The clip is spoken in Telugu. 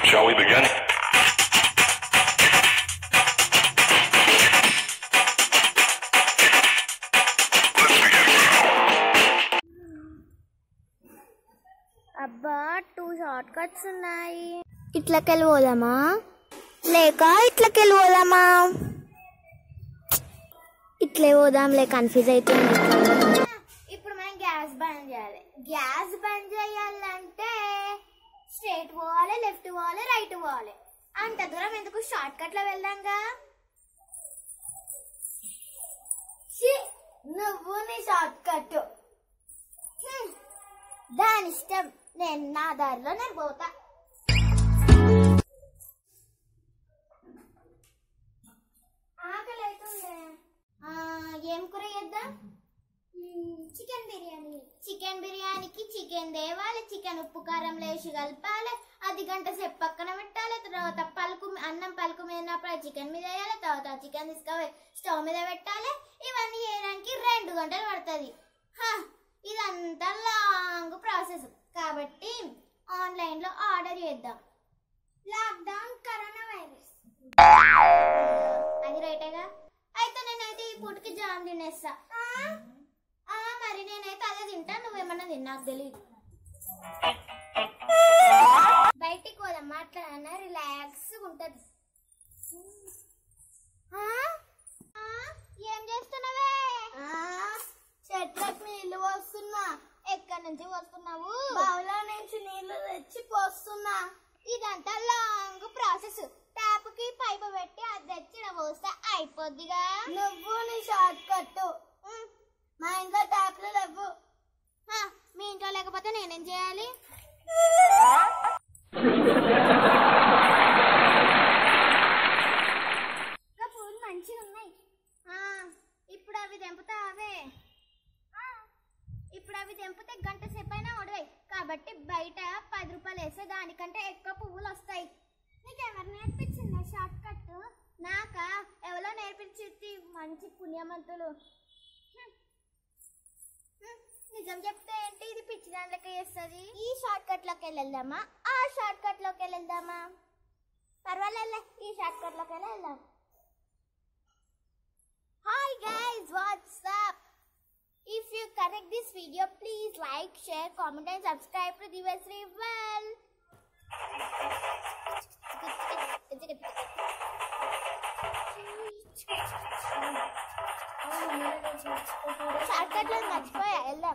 Shall we begin? అబ్బా 2 షార్ట్ కట్స్ ఉన్నాయి. ఇట్లకెళ్ళి పోదామా లేక ఇట్లకెళ్ళి పోదామా? ఇట్లే పోదాంలే, కన్ఫ్యూజ్ అవుతుంది. ఇప్పుడు మనం గ్యాస్ బంద్ చేయాలి. గ్యాస్ బంద్ చేయాలంటే స్ట్రైట్ పోవాలి, లెఫ్ట్ పోవాలి, రైట్ పోవాలి. అంత దూరం ఎందుకు, షార్ట్ కట్ లో వెళ్దాంగా. నువ్వు నీ షార్ట్ కట్ దాని ఇష్టం, నేను నా దారిలో నేను పోతా. ఆకలి అవుతుంది. ఏం కూర చేద్దాం? చికెన్ బిర్యానీ. చికెన్ బిర్యానీకి చికెన్ తేవాలి, చికెన్ ఉప్పు కారం లేసి కలపాలి, అది గంట సేపు పక్కన పెట్టాలి. తర్వాత అన్నం పలుకు మీదప్పుడు చికెన్ మీద వేయాలి. తర్వాత చికెన్ తీసుకొని స్టవ్ మీద పెట్టాలి. ఇవన్నీ చేయడానికి 2 గంటలు పడుతుంది. ఇదంతా లాంగ్ ప్రాసెస్ కాబట్టి ఆన్లైన్ లో ఆర్డర్ చేద్దాం. లాక్డౌన్, కరోనా వైరస్ అది రైటేగా. అయితే నేనైతే ఈ పూటకి జామ్ తినేస్తా. మరి నేనైతే అదే తింటా, నువ్వేమన్నా తిన్నా నాకు తెలియదు. బయటికి పోదాం, అట్లా రిలాక్స్ ఉంటది. ఏం చేస్తున్నావే? చెట్లకు నీళ్లు పోస్తున్నా. ఎక్కడి నుంచి పోస్తున్నావు? బావులో నుంచి నీళ్లు తెచ్చి పోస్తున్నా. ఇదంతా లాంగ్ ప్రాసెస్. ట్యాప్ కి పైపు పెట్టి అది తెచ్చి పోస్తే అయిపోద్దిగా. నువ్వు నీ షార్ట్ కట్. మా ఇంట్లో ట్యాప్లు లేవు. మీ ఇంట్లో లేకపోతే నేనేం చేయాలి? పూలు మంచిగా ఉన్నాయి. ఇప్పుడు అవి తెంపుతావే? ఇప్పుడు అవి తెంపితే గంట సేపు అయినా ఉడవాయి. కాబట్టి బయట 10 రూపాయలు వేస్తే దానికంటే ఎక్కువ పువ్వులు వస్తాయి. నీకెవరు నేర్పించిందా షార్ట్ కట్? నాకా? ఎవరో నేర్పించి, మంచి పుణ్యమంతులు. నిజం చెప్తే ఏంటి, ఇది పిచ్చి దాంట్లోకి వేస్తుంది. ఈ షార్ట్ కట్ లోకి వెళ్దామా, ఆ షార్ట్ కట్ లోకి వెళ్దామా? పర్వాలేదులే, ఈ షార్ట్ కట్ లోకి వెళ్దాం. Hi guys, what's up? If you correct this video, please like, share, comment and subscribe to Divay well. Short cut లో మర్చిపోయా.